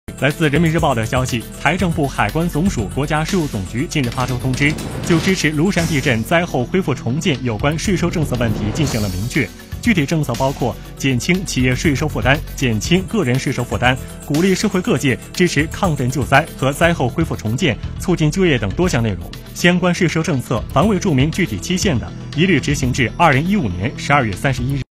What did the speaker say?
来自人民日报的消息，财政部、海关总署、国家税务总局近日发出通知，就支持庐山地震灾后恢复重建有关税收政策问题进行了明确。具体政策包括减轻企业税收负担、减轻个人税收负担、鼓励社会各界支持抗震救灾和灾后恢复重建、促进就业等多项内容。相关税收政策凡未注明具体期限的，一律执行至2015年12月31日。